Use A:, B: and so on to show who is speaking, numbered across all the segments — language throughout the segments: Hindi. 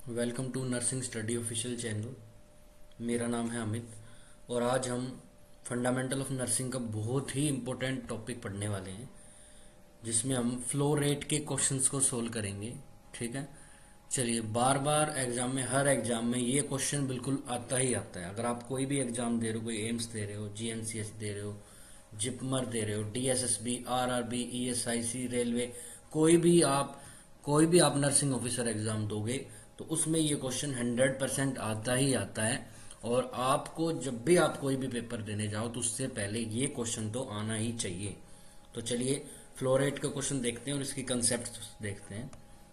A: Welcome to nursing study official channel. मेरा नाम है अमित और आज हम फंडामेंटल ऑफ नर्सिंग का बहुत ही इम्पोर्टेंट टॉपिक पढ़ने वाले हैं, जिसमें हम फ्लो रेट के क्वेश्चंस को सोल्व करेंगे। ठीक है, चलिए। बार बार एग्जाम में, हर एग्जाम में ये क्वेश्चन बिल्कुल आता ही आता है। अगर आप कोई भी एग्जाम दे रहे हो, कोई एम्स दे रहे हो, जीएनसीएस दे रहे हो, जिपमर दे रहे हो, डीएसएसबी, आरआरबी, ईएसआईसी, रेलवे, कोई भी आप नर्सिंग ऑफिसर एग्जाम दोगे तो उसमें ये क्वेश्चन 100% आता ही आता है। और आपको जब भी आप कोई भी पेपर देने जाओ तो उससे पहले ये क्वेश्चन तो आना ही चाहिए। तो चलिए फ्लोरेट का क्वेश्चन देखते हैं और इसकी कंसेप्ट देखते हैं।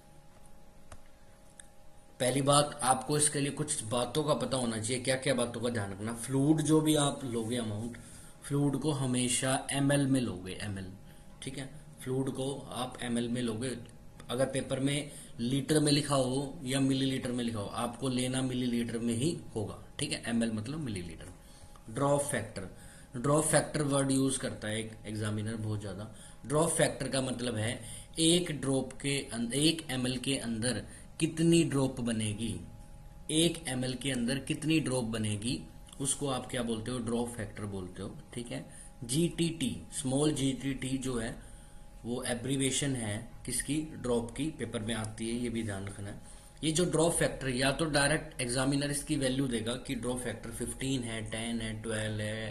A: पहली बात, आपको इसके लिए कुछ बातों का पता होना चाहिए। क्या क्या बातों का ध्यान रखना? फ्लूइड जो भी आप लोगे अमाउंट, फ्लूइड को हमेशा एमएल में लोगे, एमएल। ठीक है, फ्लूइड को आप एमएल में लोगे। अगर पेपर में लीटर में लिखा हो या मिलीलीटर में लिखा हो, आपको लेना मिलीलीटर में ही होगा। ठीक है, एमएल मतलब millilitre. Drop factor, drop factor word use करता है एक एग्जामिनर बहुत ज्यादा। ड्रॉप फैक्टर का मतलब है एक एमएल के अंदर कितनी ड्रॉप बनेगी, एक एमएल के अंदर कितनी ड्रॉप बनेगी, उसको आप क्या बोलते हो? ड्रॉप फैक्टर बोलते हो। ठीक है, जीटीटी, स्मॉल जीटीटी जो है वो एब्रीवेशन है किसकी? ड्रॉप की। पेपर में आती है, ये भी ध्यान रखना है। ये जो ड्रॉप फैक्टर, या तो डायरेक्ट एग्जामिनर इसकी वैल्यू देगा कि ड्रॉप फैक्टर 15 है, 10 है, 12 है,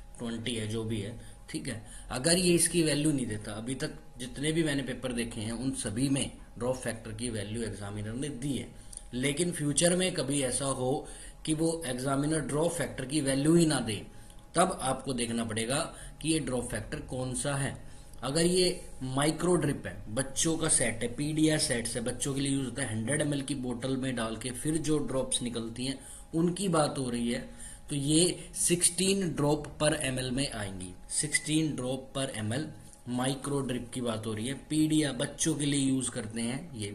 A: 20 है, जो भी है। ठीक है, अगर ये इसकी वैल्यू नहीं देता, अभी तक जितने भी मैंने पेपर देखे हैं उन सभी में ड्रॉप फैक्टर की वैल्यू एग्जामिनर ने दी है। लेकिन फ्यूचर में कभी ऐसा हो कि वो एग्जामिनर ड्रॉप फैक्टर की वैल्यू ही ना दे, तब आपको देखना पड़ेगा कि ये ड्रॉप फैक्टर कौन सा है। अगर ये माइक्रो ड्रिप है, बच्चों का सेट है, पीडिया सेट से बच्चों के लिए यूज होता है, 100 ml की बोतल में डाल के फिर जो ड्रॉप्स निकलती हैं उनकी बात हो रही है, तो ये 16 ड्रॉप पर ml में आएंगी। 16 drop per ml micro drip की बात हो रही है। पीडिया बच्चों के लिए यूज करते हैं ये।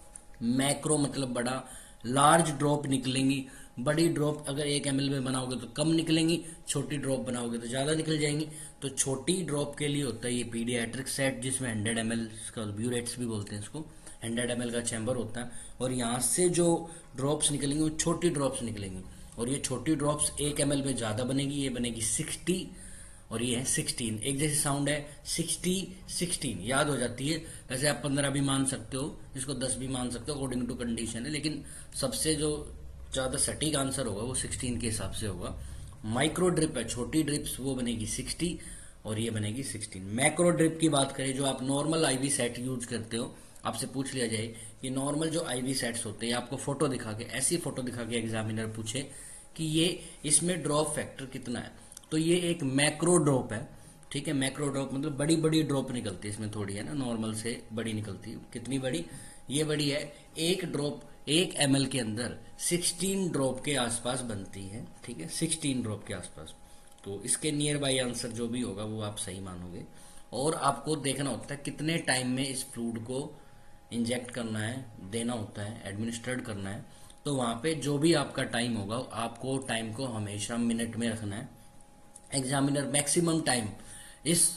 A: मैक्रो मतलब बड़ा, लार्ज ड्रॉप निकलेंगी। बड़ी ड्रॉप अगर 1 ml में बनाओगे तो कम निकलेंगी, छोटी ड्रॉप बनाओगे तो ज्यादा निकल जाएंगी। तो छोटी ड्रॉप के लिए होता है ये पीडियाट्रिक सेट, जिसमें 100 ml का ब्यूरेट्स भी बोलते हैं इसको, 100 ml का चैम्बर होता है। और यहाँ से जो ड्रॉप्स निकलेंगी वो छोटी ड्रॉप्स निकलेंगी, और ये छोटी ड्रॉप्स 1 ml में ज्यादा बनेगी। ये बनेगी 60 और ये है 16। एक जैसे साउंड है, 60 16 याद हो जाती है। वैसे आप 15 भी मान सकते हो, इसको 10 भी मान सकते हो, अकॉर्डिंग टू कंडीशन है। लेकिन सबसे जो ज्यादा सटीक आंसर होगा वो 16 के हिसाब से होगा। माइक्रो ड्रिप है, छोटी ड्रिप्स, वो बनेगी 60 और ये बनेगी 16। मैक्रो ड्रिप की बात करें, जो आप नॉर्मल आईवी सेट यूज करते हो, आपसे पूछ लिया जाए कि नॉर्मल जो आईवी सेट्स होते हैं, आपको फोटो दिखा के, ऐसी फोटो दिखा के एग्जामिनर पूछे कि ये इसमें ड्रॉप फैक्टर कितना है, तो ये एक मैक्रो ड्रॉप है। ठीक है, मैक्रो ड्रॉप मतलब बड़ी बड़ी ड्रॉप निकलती है इसमें, थोड़ी है ना, नॉर्मल से बड़ी निकलती है। कितनी बड़ी? ये बड़ी है, एक ड्रॉप 1 ml के अंदर 16 ड्रॉप के आसपास बनती है। ठीक है, 16 ड्रॉप के आसपास। तो इसके नियर बाई आंसर जो भी होगा वो आप सही मानोगे। और आपको देखना होता है कितने टाइम में इस फ्लूइड को इंजेक्ट करना है, देना होता है, एडमिनिस्ट्रेट करना है। तो वहां पे जो भी आपका टाइम होगा, आपको टाइम को हमेशा मिनट में रखना है। एग्जामिनर मैक्सिमम टाइम, इस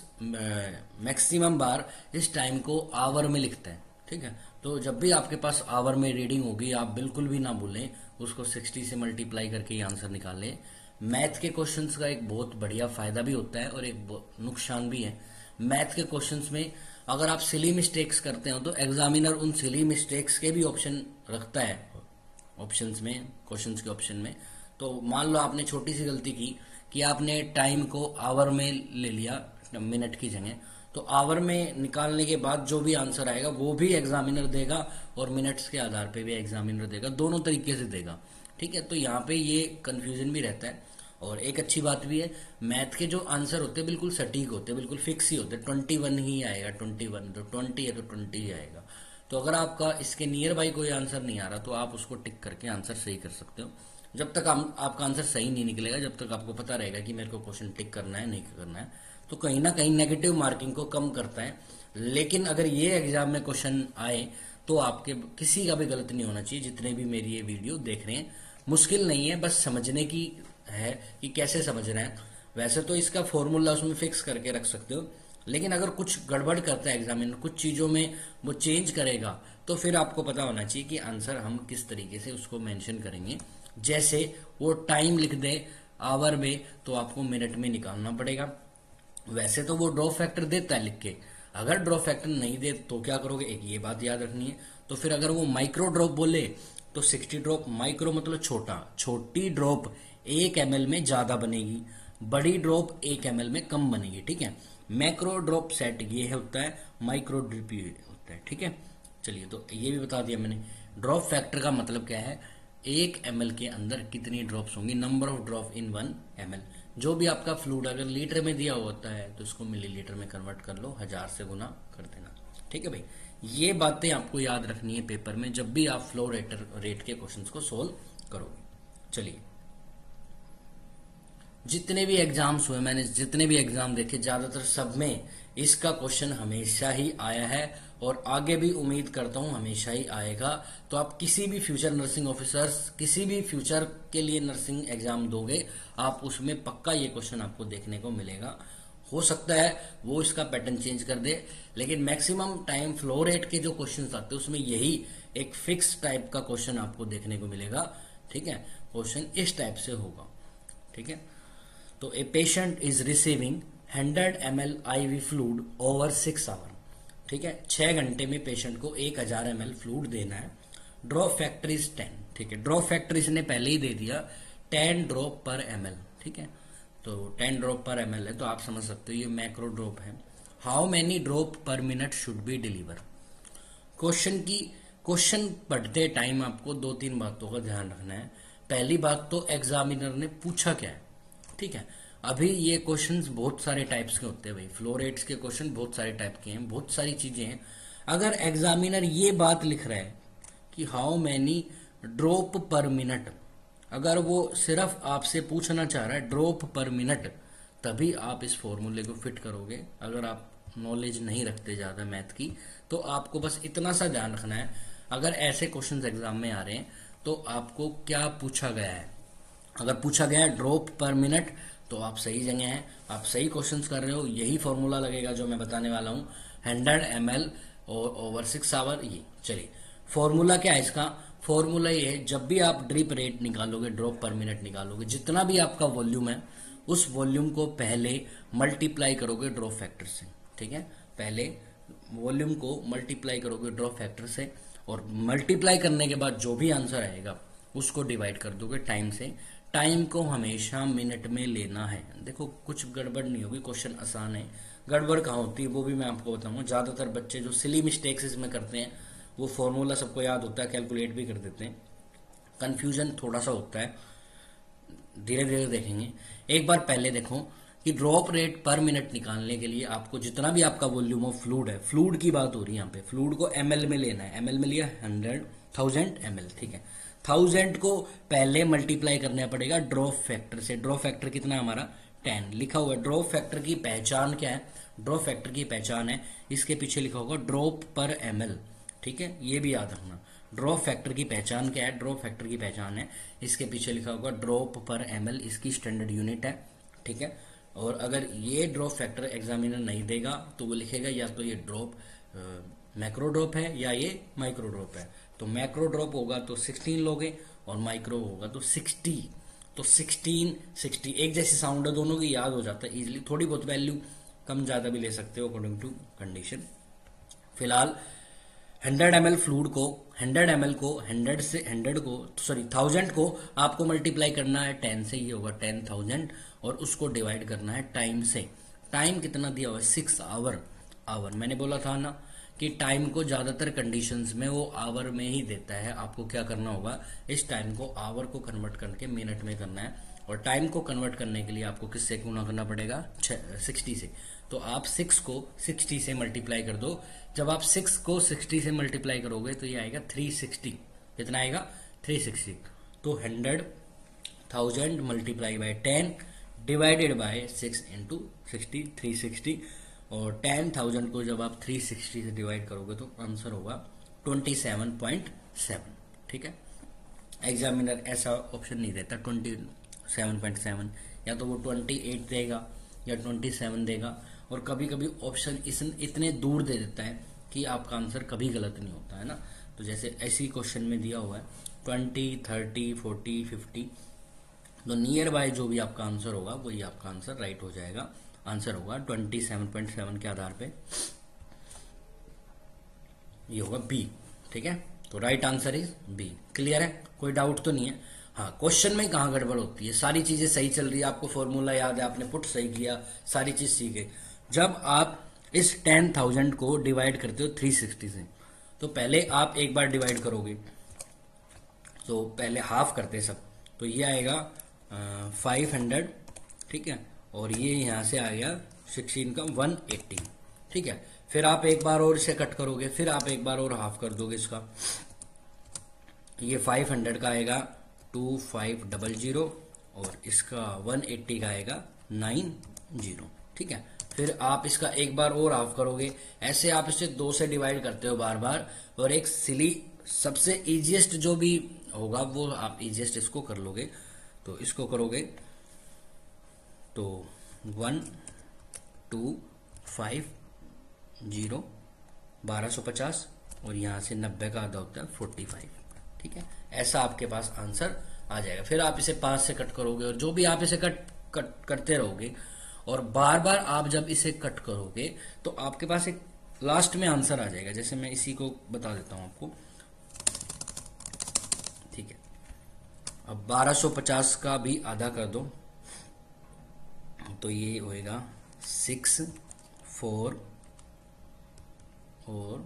A: मैक्सिमम बार इस टाइम को आवर में लिखता है। ठीक है, तो जब भी आपके पास आवर में रीडिंग होगी, आप बिल्कुल भी ना भूलें, उसको 60 से मल्टीप्लाई करके ही आंसर निकालें। मैथ के क्वेश्चंस का एक बहुत बढ़िया फायदा भी होता है और एक नुकसान भी है। मैथ के क्वेश्चंस में अगर आप सिली मिस्टेक्स करते हो तो एग्जामिनर उन सिली मिस्टेक्स के भी ऑप्शन रखता है, ऑप्शंस में, क्वेश्चंस के ऑप्शन में। तो मान लो आपने छोटी सी गलती की कि आपने टाइम को आवर में ले लिया मिनट की जगह, तो आवर में निकालने के बाद जो भी आंसर आएगा वो भी एग्जामिनर देगा और मिनट्स के आधार पे भी एग्जामिनर देगा, दोनों तरीके से देगा। ठीक है, तो यहाँ पे ये कंफ्यूजन भी रहता है। और एक अच्छी बात भी है, मैथ के जो आंसर होते हैं बिल्कुल सटीक होते हैं, बिल्कुल फिक्स ही होते हैं। 21 ही आएगा, 21, तो 20 है तो 20 ही आएगा। तो अगर आपका इसके नियर बाई कोई आंसर नहीं आ रहा तो आप उसको टिक करके आंसर सही कर सकते हो। जब तक आपका आंसर सही नहीं निकलेगा, जब तक आपको पता रहेगा कि मेरे को क्वेश्चन टिक करना है, नहीं करना है, तो कहीं ना कहीं नेगेटिव मार्किंग को कम करता है। लेकिन अगर ये एग्जाम में क्वेश्चन आए तो आपके किसी का भी गलत नहीं होना चाहिए, जितने भी मेरी ये वीडियो देख रहे हैं। मुश्किल नहीं है, बस समझने की है कि कैसे समझ रहे हैं। वैसे तो इसका फॉर्मूला उसमें फिक्स करके रख सकते हो, लेकिन अगर कुछ गड़बड़ करता है एग्जामिनर, कुछ चीजों में वो चेंज करेगा, तो फिर आपको पता होना चाहिए कि आंसर हम किस तरीके से उसको मेंशन करेंगे। जैसे वो टाइम लिख दे आवर में, तो आपको मिनट में निकालना पड़ेगा। वैसे तो वो ड्रॉप फैक्टर देता है लिख के, अगर ड्रॉप फैक्टर नहीं दे तो क्या करोगे, एक ये बात याद रखनी है। तो फिर अगर वो माइक्रो ड्रॉप बोले तो 60 ड्रॉप, माइक्रो मतलब छोटा, छोटी ड्रॉप 1 ml में ज्यादा बनेगी, बड़ी ड्रॉप 1 ml में कम बनेगी, ठीक है। मैक्रो ड्रॉप सेट ये होता है, माइक्रो ड्रिप ये होता है, ठीक है। चलिए, तो ये भी बता दिया मैंने। ड्रॉप फैक्टर का मतलब क्या है, 1 ml के अंदर कितनी ड्रॉप्स होंगी, number of drop in 1 ml। जो भी आपका फ्लूइड अगर लीटर में दिया होता है तो इसको मिलीलीटर में कन्वर्ट कर लो, 1000 से गुना कर देना, ठीक है भाई। ये बातें आपको याद रखनी है पेपर में जब भी आप फ्लो रेट के क्वेश्चंस को सोल्व करोगे। चलिए, जितने भी एग्जाम्स हुए, मैंने जितने भी एग्जाम देखे, ज्यादातर सब में इसका क्वेश्चन हमेशा ही आया है और आगे भी उम्मीद करता हूं हमेशा ही आएगा। तो आप किसी भी फ्यूचर नर्सिंग ऑफिसर्स, किसी भी फ्यूचर के लिए नर्सिंग एग्जाम दोगे, आप उसमें पक्का ये क्वेश्चन आपको देखने को मिलेगा। हो सकता है वो इसका पैटर्न चेंज कर दे, लेकिन मैक्सिमम टाइम फ्लो रेट के जो क्वेश्चन आते हैं उसमें यही एक फिक्स टाइप का क्वेश्चन आपको देखने को मिलेगा, ठीक है। क्वेश्चन इस टाइप से होगा, ठीक है। तो a patient is receiving 100 ml IV fluid over 6 hour, ठीक है। 6 घंटे में पेशेंट को 1000 ml फ्लूइड देना है। ड्रॉप फैक्टर इज 10, ठीक है। ड्रॉप फैक्टर इसने पहले ही दे दिया 10 ड्रॉप पर ml, ठीक है। तो 10 ड्रॉप पर ml है, तो आप समझ सकते हो ये मैक्रो ड्रॉप है। How many drop per minute should be deliver. Question पढ़ते टाइम आपको 2-3 बातों का ध्यान रखना है। पहली बात तो एग्जामिनर ने पूछा क्या है, ठीक है। अभी ये क्वेश्चंस बहुत सारे टाइप्स के होते हैं भाई, फ्लो रेट्स के क्वेश्चन बहुत सारे टाइप के हैं, बहुत सारी चीजें हैं। अगर एग्जामिनर ये बात लिख रहा है कि how many drop per minute, अगर वो सिर्फ आपसे पूछना चाह रहा है ड्रॉप पर मिनट, तभी आप इस फॉर्मूले को फिट करोगे। अगर आप नॉलेज नहीं रखते ज्यादा मैथ की, तो आपको बस इतना सा ध्यान रखना है, अगर ऐसे क्वेश्चंस एग्जाम में आ रहे हैं तो आपको क्या पूछा गया है। अगर पूछा गया है ड्रॉप पर मिनट, तो आप सही जगह हैं, आप सही क्वेश्चंस कर रहे हो। यही फॉर्मूला लगेगा जो मैं बताने वाला हूं, 100 ml और ओवर 6 आवर। ये चलिए, फॉर्मूला क्या है इसका। फॉर्मूला ये है, जब भी आप ड्रिप रेट निकालोगे, ड्रॉप पर मिनट निकालोगे, जितना भी आपका वॉल्यूम है उस वॉल्यूम को पहले मल्टीप्लाई करोगे ड्रॉप फैक्टर से, ठीक है। पहले वॉल्यूम को मल्टीप्लाई करोगे ड्रॉप फैक्टर से, और मल्टीप्लाई करने के बाद जो भी आंसर आएगा उसको डिवाइड कर दोगे टाइम से। टाइम को हमेशा मिनट में लेना है। देखो, कुछ गड़बड़ नहीं होगी, क्वेश्चन आसान है। गड़बड़ कहाँ होती है वो भी मैं आपको बताऊंगा। ज्यादातर बच्चे जो सिली मिस्टेक्स इसमें करते हैं, वो फॉर्मूला सबको याद होता है, कैलकुलेट भी कर देते हैं, कंफ्यूजन थोड़ा सा होता है। धीरे धीरे देखेंगे। एक बार पहले देखो कि ड्रॉप रेट पर मिनट निकालने के लिए आपको जितना भी आपका वॉल्यूम ऑफ फ्लूइड है, फ्लूइड की बात हो रही है यहाँ पे, फ्लूइड को ml में लेना है। ml में लिया 1000 ml, ठीक है। 1000 को पहले मल्टीप्लाई करना पड़ेगा ड्रॉप फैक्टर से। ड्रॉप फैक्टर कितना है हमारा, 10 लिखा हुआ है। ड्रॉप फैक्टर की पहचान क्या है, ड्रॉप फैक्टर की पहचान है, इसके पीछे लिखा होगा ड्रॉप पर ml, ठीक है। ये भी याद रखना, ड्रॉप फैक्टर की पहचान क्या है, ड्रॉप फैक्टर की पहचान है, इसके पीछे लिखा होगा ड्रॉप पर ml, इसकी स्टैंडर्ड यूनिट है, ठीक है। और अगर ये ड्रॉप फैक्टर एग्जामिनर नहीं देगा तो वो लिखेगा या तो ये ड्रॉप मैक्रो ड्रॉप है या ये माइक्रो ड्रॉप है। तो मैक्रो ड्रॉप होगा तो 16 लोगे और माइक्रो होगा तो 60। तो 16 60 एक जैसी साउंड है, दोनों की याद हो जाता है इजीली। थोड़ी बहुत वैल्यू कम ज्यादा भी ले सकते हो अकॉर्डिंग टू कंडीशन। फिलहाल 100 ml फ्लूइड को 100 ml को 1000 को आपको मल्टीप्लाई करना है 10 से, ये होगा 10,000, और उसको डिवाइड करना है टाइम से। टाइम कितना दिया हुआ है, 6 आवर। मैंने बोला था ना कि टाइम को ज्यादातर कंडीशंस में वो आवर में ही देता है। आपको क्या करना होगा, इस टाइम को आवर को कन्वर्ट करके मिनट में करना है, और टाइम को कन्वर्ट करने के लिए आपको किससे गुणा करना पड़ेगा, 60 से। तो आप 6 को 60 से मल्टीप्लाई कर दो। जब आप 6 को 60 से मल्टीप्लाई करोगे तो ये आएगा 360। कितना आएगा, 360। तो 100,000 multiply by 10 divided by 6 into 60, 360। और 10,000 को जब आप 360 से डिवाइड करोगे तो आंसर होगा 27.7, ठीक है। एग्जामिनर ऐसा ऑप्शन नहीं देता 27.7, या तो वो 28 देगा या 27 देगा, और कभी कभी ऑप्शन इतने दूर दे देता है कि आपका आंसर कभी गलत नहीं होता है ना। तो जैसे ऐसी क्वेश्चन में दिया हुआ है 20, 30, 40, 50, तो नियर बाय जो भी आपका आंसर होगा वही आपका आंसर राइट हो जाएगा। आंसर होगा 27.7 के आधार पे ये होगा बी। ठीक है, तो right answer is B. Clear है, कोई डाउट तो नहीं है। हाँ, क्वेश्चन में कहाँ गड़बड़ होती है, सारी चीजें सही चल रही है, आपको फॉर्मूला याद है, आपने पुट सही किया, सारी चीज सीखे। जब आप इस 10,000 को डिवाइड करते हो 360 से, तो पहले आप एक बार डिवाइड करोगे, तो पहले हाफ करते सब, तो ये आएगा 500। ठीक है, और ये यहां से आ गया 16 का 180। ठीक है, फिर आप एक बार और इसे कट करोगे, फिर आप एक बार और हाफ कर दोगे इसका, ये 500 का आएगा 2500 और इसका 180 का आएगा 90। ठीक है, फिर आप इसका एक बार और हाफ करोगे, ऐसे आप इसे 2 से डिवाइड करते हो बार बार, और एक सिली सबसे इजीएस्ट जो भी होगा वो आप इजीएस्ट इसको कर लोगे। तो इसको करोगे तो 1 2 5 0 1250 और यहां से 90 का आधा होता है 45। ठीक है, ऐसा आपके पास आंसर आ जाएगा। फिर आप इसे 5 से कट करोगे और जो भी आप इसे कट करते रहोगे, और बार बार आप जब इसे कट करोगे तो आपके पास एक लास्ट में आंसर आ जाएगा। जैसे मैं इसी को बता देता हूं आपको। ठीक है, अब 1250 का भी आधा कर दो, तो ये होएगा 6 4 और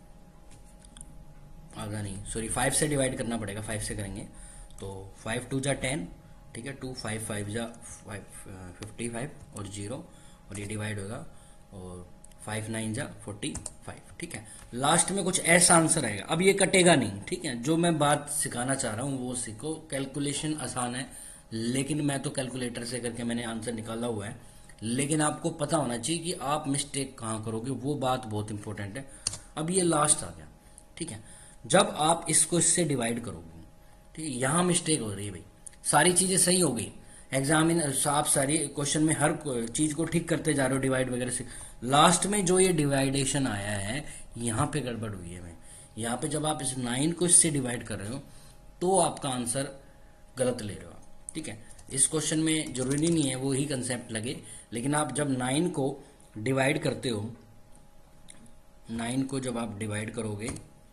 A: आधा नहीं, सॉरी 5 से डिवाइड करना पड़ेगा, 5 से करेंगे तो 5 2 जा 10। ठीक है, 2 5 5 जा 55 और 0, और ये डिवाइड होगा, और 5 9 जा 45। ठीक है, लास्ट में कुछ ऐसा आंसर आएगा। अब ये कटेगा नहीं। ठीक है, जो मैं बात सिखाना चाह रहा हूं वो सीखो। कैलकुलेशन आसान है, लेकिन मैं तो कैलकुलेटर से करके मैंने आंसर निकाला हुआ है, लेकिन आपको पता होना चाहिए कि आप मिस्टेक कहाँ करोगे, वो बात बहुत इंपॉर्टेंट है। अब ये लास्ट आ गया। ठीक है, जब आप इसको इससे डिवाइड करोगे, ठीक है, यहां मिस्टेक हो रही है भाई, सारी चीजें सही हो गई, एग्जामिनर आप सारी क्वेश्चन में हर चीज को ठीक करते जा रहे हो डिवाइड वगैरह से, लास्ट में जो ये डिवाइडेशन आया है यहां पे गड़बड़ हुई है भाई। यहां पे जब आप इस 9 को इससे डिवाइड कर रहे हो तो आपका आंसर गलत ले रहे हो आप। ठीक है, इस क्वेश्चन में जरूरी नहीं है वो ही कंसेप्ट लगे, लेकिन आप जब 9 को डिवाइड करते हो, 9 को जब आप डिवाइड करोगे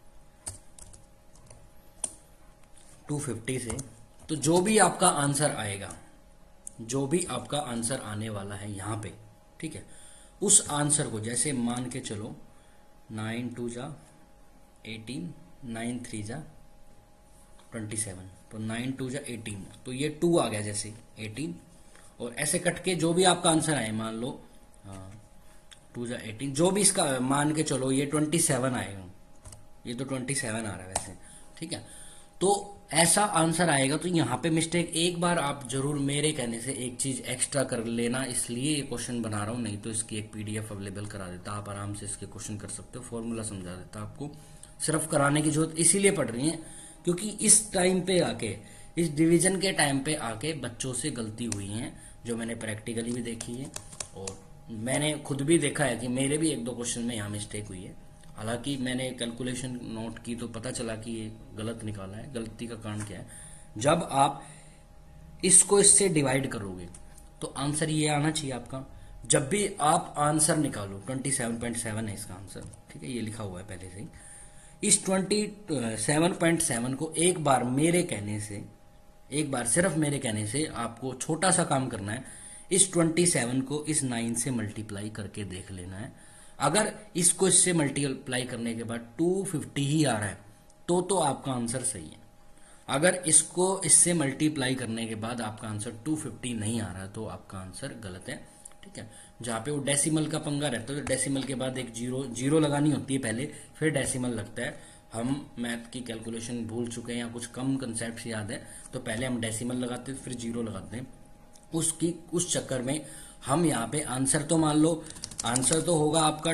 A: 250 से, तो जो भी आपका आंसर आएगा, जो भी आपका आंसर आने वाला है यहां पे, ठीक है, उस आंसर को जैसे मान के चलो 9 2 जा 18, 9 3 जा 27, तो 9 2 जा 18, तो ये 2 आ गया जैसे 18, और ऐसे कट के जो भी आपका आंसर आए, मान लो 2 जा 18, जो भी इसका मान के चलो ये 27 आएगा, ये तो 27 आ रहा है वैसे। ठीक है, तो ऐसा आंसर आएगा। तो यहाँ पे मिस्टेक एक बार आप जरूर मेरे कहने से एक चीज एक्स्ट्रा कर लेना, इसलिए ये क्वेश्चन बना रहा हूँ, नहीं तो इसकी एक पीडीएफ अवेलेबल करा देता, आप आराम से इसके क्वेश्चन कर सकते हो, फॉर्मूला समझा देता आपको। सिर्फ कराने की जरूरत इसीलिए पड़ रही है क्योंकि इस टाइम पे आके, इस डिवीजन के टाइम पे आके बच्चों से गलती हुई है, जो मैंने प्रैक्टिकली भी देखी है और मैंने खुद भी देखा है कि मेरे भी 1-2 क्वेश्चन में यहाँ मिस्टेक हुई है। हालांकि मैंने कैलकुलेशन नोट की तो पता चला कि ये गलत निकाला है। गलती का कारण क्या है, जब आप इसको इससे डिवाइड करोगे तो आंसर ये आना चाहिए आपका। जब भी आप आंसर निकालो 27.7 है इसका आंसर, ठीक है, ये लिखा हुआ है पहले से ही। इस 27.7 को एक बार मेरे कहने से, एक बार सिर्फ मेरे कहने से आपको छोटा सा काम करना है, इस 27 को इस 9 से मल्टीप्लाई करके देख लेना है। अगर इसको इससे मल्टीप्लाई करने के बाद 250 ही आ रहा है तो आपका आंसर सही है। अगर इसको इससे मल्टीप्लाई करने के बाद आपका आंसर 250 नहीं आ रहा तो आपका आंसर गलत है। ठीक है, जहां पे वो डेसिमल का पंगा रहता है तो डेसिमल के बाद एक जीरो लगानी होती है पहले, फिर डेसिमल लगता है। हम मैथ की कैलकुलेशन भूल चुके हैं या कुछ कम कंसेप्ट याद है, तो पहले हम डेसिमल लगाते फिर जीरो लगाते हैं। उस चक्कर में हम यहाँ पे आंसर तो मान लो, आंसर तो होगा आपका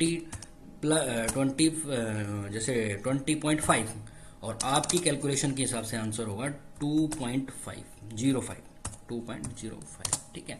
A: 20 जैसे 20.5, और आपकी कैलकुलेशन के हिसाब से आंसर होगा 2.505। ठीक है,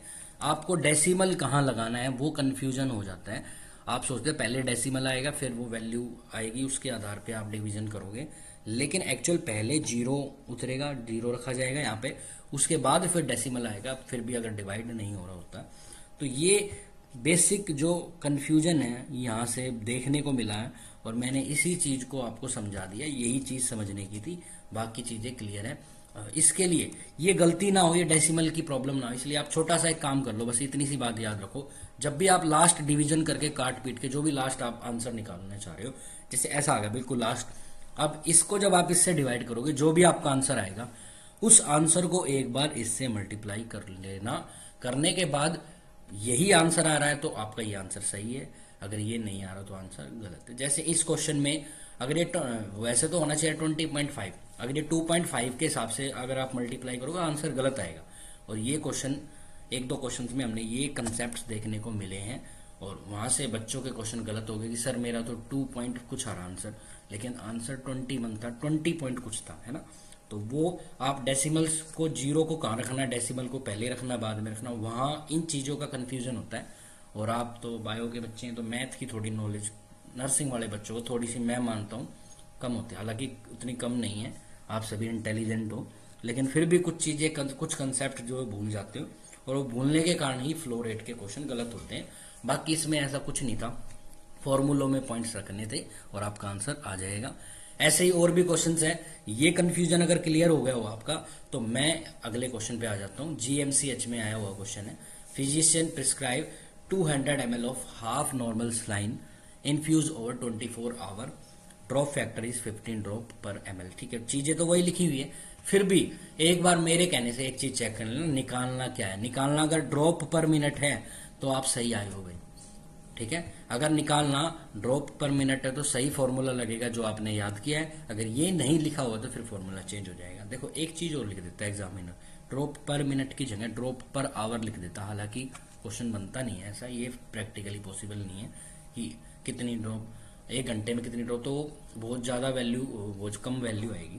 A: आपको डेसिमल कहाँ लगाना है वो कंफ्यूजन हो जाता है। आप सोचते हैं पहले डेसिमल आएगा फिर वो वैल्यू आएगी, उसके आधार पे आप डिवीजन करोगे, लेकिन एक्चुअल पहले जीरो उतरेगा, जीरो रखा जाएगा यहाँ पे, उसके बाद फिर डेसिमल आएगा, फिर भी अगर डिवाइड नहीं हो रहा होता। तो ये बेसिक जो कंफ्यूजन है यहाँ से देखने को मिला है, और मैंने इसी चीज को आपको समझा दिया, यही चीज समझने की थी, बाकी चीजें क्लियर है। इसके लिए ये गलती ना हो, ये डेसिमल की प्रॉब्लम ना हो, इसलिए आप छोटा सा एक काम कर लो, बस इतनी सी बात याद रखो। जब भी आप लास्ट डिवीजन करके काट पीट के जो भी लास्ट आप आंसर निकालना चाह रहे हो, जैसे ऐसा आ गया बिल्कुल लास्ट, अब इसको जब आप इससे डिवाइड करोगे जो भी आपका आंसर आएगा, उस आंसर को एक बार इससे मल्टीप्लाई कर लेना। करने के बाद यही आंसर आ रहा है तो आपका ये आंसर सही है, अगर ये नहीं आ रहा तो आंसर गलत है। जैसे इस क्वेश्चन में अगर ये वैसे तो होना चाहिए 20.5, अगर ये 2.5 के हिसाब से अगर आप मल्टीप्लाई करोगे आंसर गलत आएगा। और ये क्वेश्चन, एक दो क्वेश्चन में हमने ये कंसेप्ट देखने को मिले हैं, और वहां से बच्चों के क्वेश्चन गलत हो गए कि सर मेरा तो 2 पॉइंट कुछ आ रहा आंसर, लेकिन आंसर 21 था, 20 पॉइंट कुछ था, है ना। तो वो आप डेसिमल्स को, जीरो को कहाँ रखना, डेसिमल को पहले रखना बाद में रखना, वहाँ इन चीज़ों का कन्फ्यूजन होता है। और आप तो बायो के बच्चे हैं तो मैथ की थोड़ी नॉलेज नर्सिंग वाले बच्चों को थोड़ी सी मैं मानता हूँ कम होती है, हालांकि उतनी कम नहीं है, आप सभी इंटेलिजेंट हो, लेकिन फिर भी कुछ चीज़ें कुछ कंसेप्ट जो है भूल जाते हो, और वो भूलने के कारण ही फ्लो रेट के क्वेश्चन गलत होते हैं। बाकी इसमें ऐसा कुछ नहीं था, फॉर्मूलों में पॉइंट्स रखने थे और आपका आंसर आ जाएगा। ऐसे ही और भी क्वेश्चंस हैं, ये कंफ्यूजन अगर क्लियर हो गया हो आपका तो मैं अगले क्वेश्चन पे आ जाता हूँ। जीएमसीएच में आया हुआ क्वेश्चन है, physician prescribe 200 ml of half normal saline infuse over 24 hour, drop factor is 15 drop per ml। ठीक है, चीजें तो वही लिखी हुई है, फिर भी एक बार मेरे कहने से एक चीज चेक कर लेना, निकालना क्या है। निकालना अगर ड्रॉप पर मिनट है तो आप सही आए हो भाई, ठीक है। अगर निकालना ड्रॉप पर मिनट है तो सही फॉर्मूला लगेगा जो आपने याद किया है, अगर ये नहीं लिखा हुआ तो फिर फॉर्मूला चेंज हो जाएगा। देखो एक चीज और लिख देता है एग्जामिनर, ड्रॉप पर मिनट की जगह ड्रॉप पर आवर लिख देता, हालांकि क्वेश्चन बनता नहीं है ऐसा, ये प्रैक्टिकली पॉसिबल नहीं है कि कितनी ड्रॉप एक घंटे में कितनी ड्रॉप, तो बहुत ज्यादा वैल्यू, बहुत कम वैल्यू आएगी,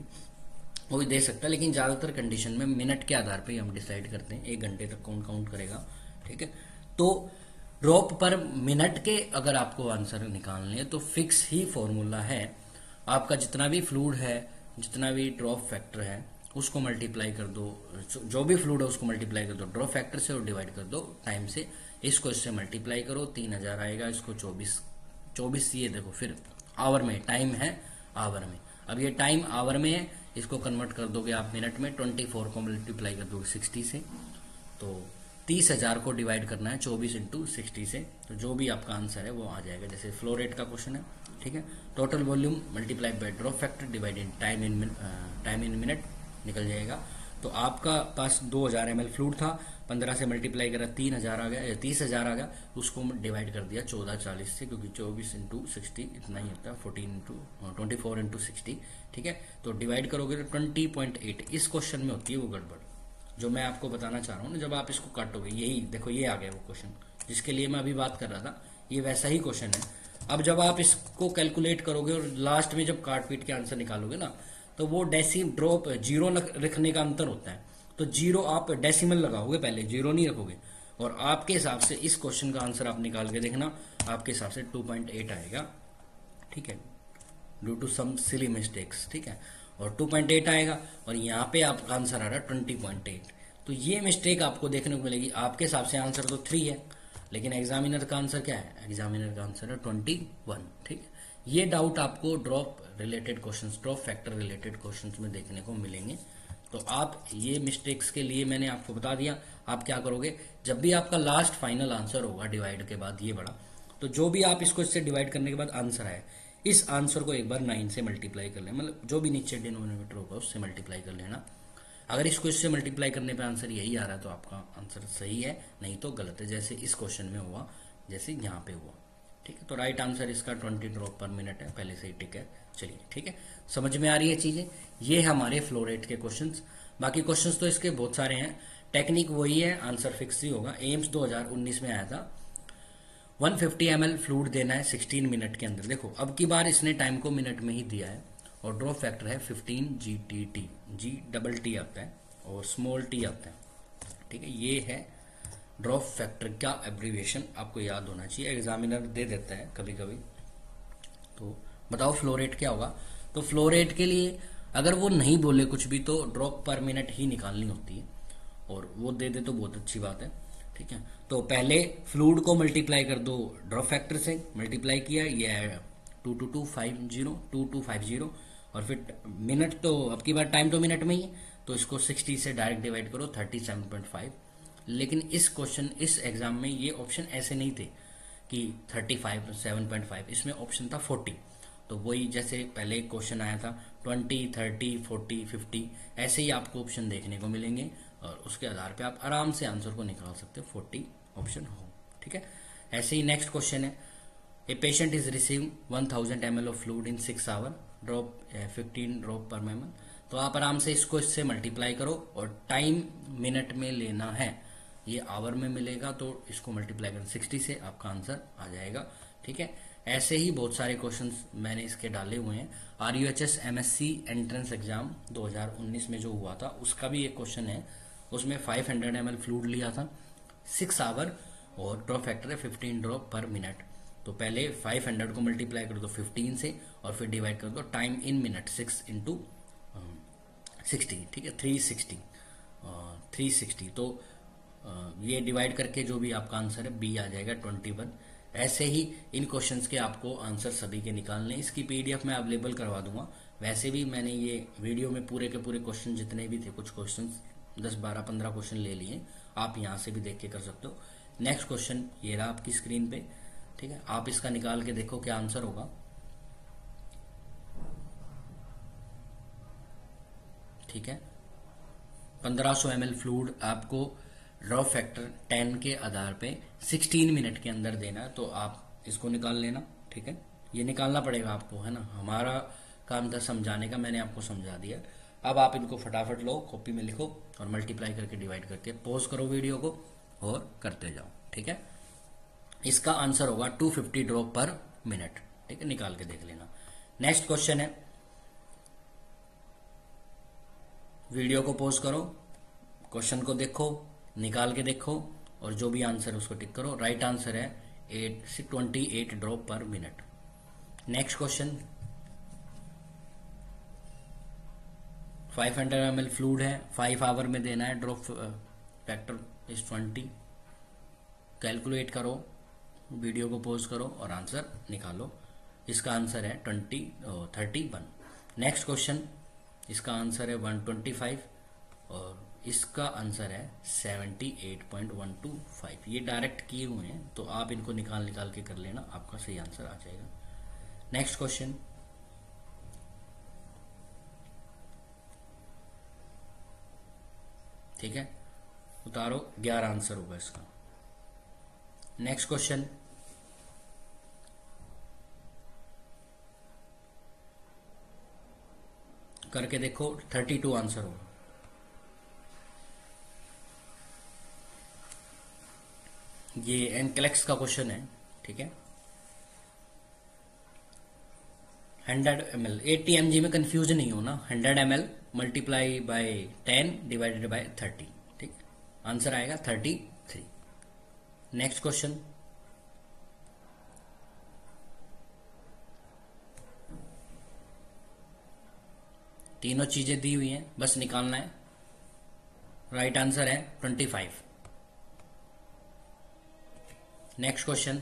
A: वो भी दे सकता है, लेकिन ज्यादातर कंडीशन में मिनट के आधार पे हम डिसाइड करते हैं, एक घंटे तक कौन काउंट करेगा, ठीक है। तो ड्रॉप पर मिनट के अगर आपको आंसर निकालने हैं तो फिक्स ही फॉर्मूला है, आपका जितना भी फ्लूड है, जितना भी ड्रॉप फैक्टर है उसको मल्टीप्लाई कर दो, जो भी फ्लूड है उसको मल्टीप्लाई कर दो ड्रॉप फैक्टर से और डिवाइड कर दो टाइम से, इसको इससे मल्टीप्लाई करो 3000 आएगा, इसको 24 ये देखो, फिर आवर में, टाइम है आवर में, अब ये टाइम आवर में है, इसको कन्वर्ट कर दोगे आप मिनट में, 24 को मल्टीप्लाई कर दोगे 60 से, तो 30,000 को डिवाइड करना है 24 इंटू 60 से, तो जो भी आपका आंसर है वो आ जाएगा। जैसे फ्लो रेट का क्वेश्चन है, ठीक है, total volume multiplied by drop factor divide in time in minute निकल जाएगा। तो आपका पास 2000 ml फ्लूड था, 15 से मल्टीप्लाई करा 3000 आ गया, 30,000 आ गया, उसको डिवाइड कर दिया 1440 से, क्योंकि 24 इंटू 60 इतना ही होता है, 24 इंटू 60, ठीक है। तो डिवाइड करोगे तो 20.8, इस क्वेश्चन में होती है वो गड़बड़ जो मैं आपको बताना चाह रहा हूँ ना, जब आप इसको काटोगे, यही देखो ये आ गया वो क्वेश्चन जिसके लिए मैं अभी बात कर रहा था, ये वैसा ही क्वेश्चन है। अब जब आप इसको कैलकुलेट करोगे और लास्ट में जब काट पीट के आंसर निकालोगे ना, तो वो डेसिम ड्रॉप जीरो रखने का अंतर होता है, तो जीरो आप डेसिमल लगाओगे पहले, जीरो नहीं रखोगे, और आपके हिसाब से इस क्वेश्चन का आंसर आप निकाल के देखना, आपके हिसाब से 2.8 आएगा, ठीक है, due to some silly mistakes, ठीक है, और 2.8 आएगा, और यहाँ पे आपका आंसर आ रहा है 20.8, तो ये मिस्टेक आपको देखने को मिलेगी। आपके हिसाब से आंसर तो 3 है, लेकिन एग्जामिनर का आंसर क्या है, एग्जामिनर का आंसर है 21, ठीक है। ये डाउट आपको drop related questions, drop factor related questions में देखने को मिलेंगे। तो आप ये मिस्टेक्स के लिए मैंने आपको बता दिया, आप क्या करोगे, जब भी आपका लास्ट फाइनल आंसर होगा डिवाइड के बाद ये बड़ा, तो जो भी आप इसको इससे डिवाइड करने के बाद आंसर आए, इस आंसर को एक बार 9 से मल्टीप्लाई कर लेना, मतलब जो भी नीचे डिनोमिनेटर होगा उससे मल्टीप्लाई कर लेना। अगर इसको इससे मल्टीप्लाई करने पे आंसर यही आ रहा है तो आपका आंसर सही है, नहीं तो गलत है, जैसे इस क्वेश्चन में हुआ, जैसे यहाँ पे हुआ, ठीक है। तो राइट आंसर इसका 20 ड्रॉप पर मिनट है, पहले से ही टिक है। चलिए ठीक है, समझ में आ रही है चीजें, ये हमारे फ्लो रेट के क्वेश्चंस। बाकी क्वेश्चंस तो इसके बहुत सारे हैं, टेक्निक वही है, आंसर फिक्स ही होगा। एम्स 2019 में आया था, 150 ml फ्लूइड देना है 16 मिनट के अंदर। देखो अब की बार इसने टाइम को मिनट में ही दिया है, और ड्रॉप फैक्टर है 15 GTT, G डबल T आता है और स्मॉल t आता है, ठीक है। ये है ड्रॉप फैक्टर का एब्रीविएशन आपको याद होना चाहिए, एग्जामिनर दे देता है कभी कभी। तो बताओ फ्लो रेट क्या होगा। तो फ्लो रेट के लिए अगर वो नहीं बोले कुछ भी तो ड्रॉप पर मिनट ही निकालनी होती है, और वो दे दे तो बहुत अच्छी बात है। ठीक है, तो पहले फ्लूइड को मल्टीप्लाई कर दो ड्रॉप फैक्टर से, मल्टीप्लाई किया, ये है 2250, और फिर मिनट तो अब की बार टाइम तो मिनट में ही, तो इसको 60 से डायरेक्ट डिवाइड करो 37.5। लेकिन इस क्वेश्चन, इस एग्जाम में ये ऑप्शन ऐसे नहीं थे कि 37.5, इसमें ऑप्शन था 40। तो वही जैसे पहले एक क्वेश्चन आया था 20, 30, 40, 50, ऐसे ही आपको ऑप्शन देखने को मिलेंगे, और उसके आधार पे आप आराम से आंसर को निकाल सकते हो, 40 ऑप्शन हो। ठीक है, ऐसे ही नेक्स्ट क्वेश्चन है, a patient is receiving 1000 ml of fluid in 6 hour, drop 15 drop per ml। तो आप आराम से इसको इससे मल्टीप्लाई करो, और टाइम मिनट में लेना है, ये आवर में मिलेगा तो इसको मल्टीप्लाई करें 60 से, आपका आंसर आ जाएगा। ठीक है, ऐसे ही बहुत सारे क्वेश्चंस मैंने इसके डाले हुए हैं। RUHS MSc एंट्रेंस एग्जाम 2019 में जो हुआ था उसका भी एक क्वेश्चन है, उसमें 500 ml फ्लूइड लिया था 6 आवर, और ड्रॉप फैक्टर है 15 ड्रॉप पर मिनट। तो पहले 500 को मल्टीप्लाई कर दो 15 से, और फिर डिवाइड कर दो टाइम इन मिनट 6 इंटू 60। ठीक है, 360। तो ये डिवाइड करके जो भी आपका आंसर है बी आ जाएगा 21। ऐसे ही इन क्वेश्चंस के आपको आंसर सभी के निकालने, इसकी PDF मैं अवेलेबल करवा दूंगा। वैसे भी मैंने ये वीडियो में पूरे के पूरे क्वेश्चन जितने भी थे, कुछ क्वेश्चन 10, 12, 15 क्वेश्चन ले लिए, आप यहाँ से भी देख के कर सकते हो। नेक्स्ट क्वेश्चन ये रहा आपकी स्क्रीन पे। ठीक है, आप इसका निकाल के देखो क्या आंसर होगा। ठीक है, 1500 ml फ्लूइड आपको ड्रॉप फैक्टर 10 के आधार पे 16 मिनट के अंदर देना है, तो आप इसको निकाल लेना। ठीक है, ये निकालना पड़ेगा आपको, है ना, हमारा काम था समझाने का, मैंने आपको समझा दिया। अब आप इनको फटाफट लो, कॉपी में लिखो, और मल्टीप्लाई करके डिवाइड करके पॉज करो वीडियो को और करते जाओ। ठीक है, इसका आंसर होगा 250 ड्रॉप पर मिनट। ठीक है, निकाल के देख लेना। नेक्स्ट क्वेश्चन है, वीडियो को पॉज करो, क्वेश्चन को देखो, निकाल के देखो, और जो भी आंसर है उसको टिक करो। राइट आंसर है 28 drop per minute. Next question, 500 ml fluid है, 5 आवर में देना है, ड्रॉप फैक्टर इज 20। कैलकुलेट करो, वीडियो को पॉज करो और आंसर निकालो। इसका आंसर है 31। नेक्स्ट क्वेश्चन, इसका आंसर है 125, और इसका आंसर है 78.125। ये डायरेक्ट किए हुए हैं, तो आप इनको निकाल के कर लेना, आपका सही आंसर आ जाएगा। नेक्स्ट क्वेश्चन, ठीक है, उतारो, 11 आंसर होगा इसका। नेक्स्ट क्वेश्चन, करके देखो, 32 आंसर होगा। ये एनक्लेक्स का क्वेश्चन है। ठीक है, 100 ml 80 mg में कंफ्यूज नहीं होना, 100 ml multiply by 10 divided by 30। ठीक, आंसर आएगा 33। नेक्स्ट क्वेश्चन, तीनों चीजें दी हुई हैं, बस निकालना है। राइट आंसर है 25। नेक्स्ट क्वेश्चन,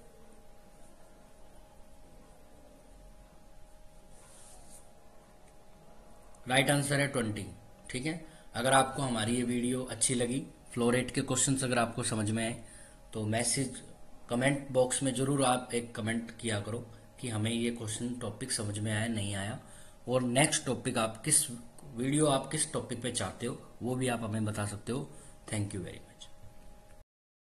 A: राइट आंसर है 20। ठीक है, अगर आपको हमारी ये वीडियो अच्छी लगी, फ्लोरेट के क्वेश्चंस अगर आपको समझ में आए, तो मैसेज कमेंट बॉक्स में जरूर आप एक कमेंट किया करो कि हमें ये क्वेश्चन टॉपिक समझ में आया नहीं आया, और नेक्स्ट टॉपिक आप किस वीडियो आप किस टॉपिक पे चाहते हो वो भी आप हमें बता सकते हो। Thank you very much.